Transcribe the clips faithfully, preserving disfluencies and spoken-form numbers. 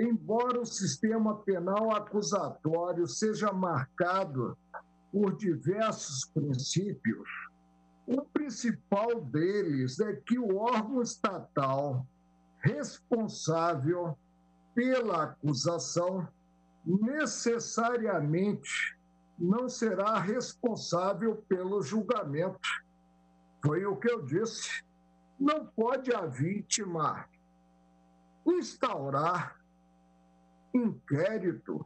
embora o sistema penal acusatório seja marcado por diversos princípios, o principal deles é que o órgão estatal responsável pela acusação necessariamente não será responsável pelo julgamento. Foi o que eu disse. Não pode a vítima instaurar inquérito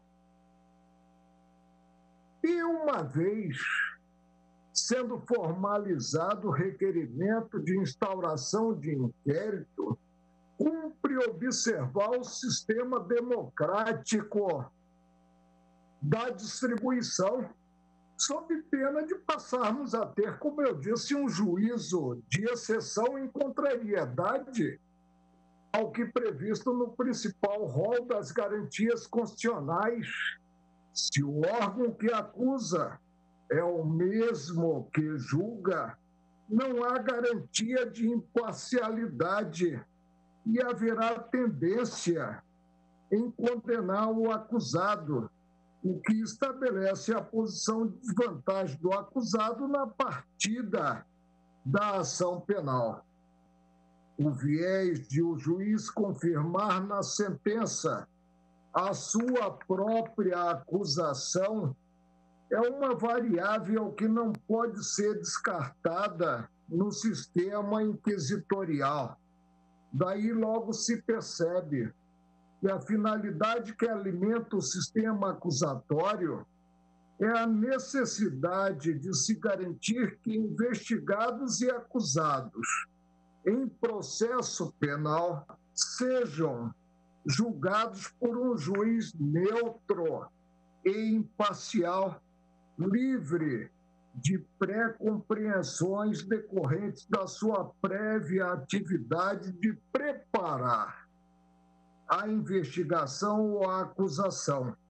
e, uma vez sendo formalizado o requerimento de instauração de inquérito, cumpre observar o sistema democrático da distribuição, sob pena de passarmos a ter, como eu disse, um juízo de exceção em contrariedade ao que previsto no principal rol das garantias constitucionais. Se o órgão que acusa é o mesmo que julga, não há garantia de imparcialidade e haverá tendência em condenar o acusado, o que estabelece a posição de desvantagem do acusado na partida da ação penal. O viés de o juiz confirmar na sentença a sua própria acusação é uma variável que não pode ser descartada no sistema inquisitorial. Daí logo se percebe que a finalidade que alimenta o sistema acusatório é a necessidade de se garantir que investigados e acusados em processo penal sejam julgados por um juiz neutro e imparcial, livre de pré-compreensões decorrentes da sua prévia atividade de preparar a investigação ou a acusação.